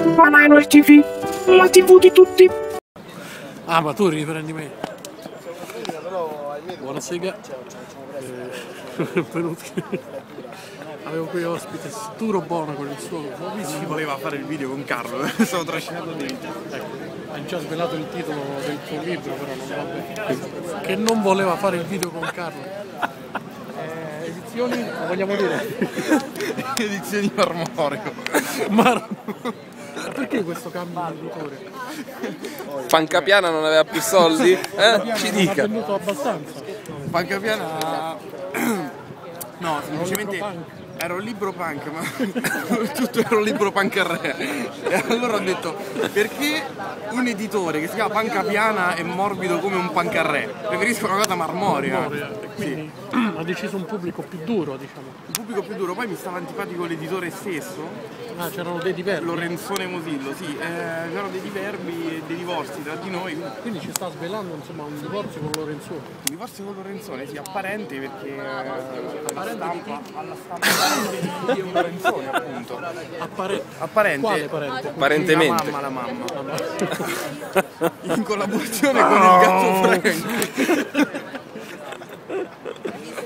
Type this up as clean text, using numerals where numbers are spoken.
Banano il TV, la TV di tutti. Ah, ma tu riprendi me. Buonasera. Benvenuti. Avevo qui ospite Sturo Bono con il suo. Si voleva fare il video con Carlo, stavo trascinando dentro. Ecco, hai già svelato il titolo del tuo libro, però non va bene. Che non voleva fare il video con Carlo. Edizioni, lo vogliamo dire? Edizioni Marmoreo. Ma perché questo cambio di editore? Pancapiana non aveva più soldi? Ci Non dica. ha venduto abbastanza. Pancapiana. No, semplicemente era un libro punk, ma tutto era un libro pancarré. E allora ho detto, perché un editore che si chiama Pancapiana è morbido come un pancarré? Preferisco una cosa marmorea. E quindi ha deciso un pubblico più duro, diciamo. Un pubblico più duro, poi mi stava antipatico l'editore stesso. Ah, c'erano dei diversi. Lorenzone Mosillo, sì, c'erano dei diverbi e dei divorzi tra di noi. Quindi ci sta svelando insomma un divorzio con Lorenzone. Un divorzio con Lorenzone, sì, apparente perché alla stampa di un Lorenzone, appunto. Apparente. Quale parente? Apparentemente. La mamma. In collaborazione con il gatto Frank.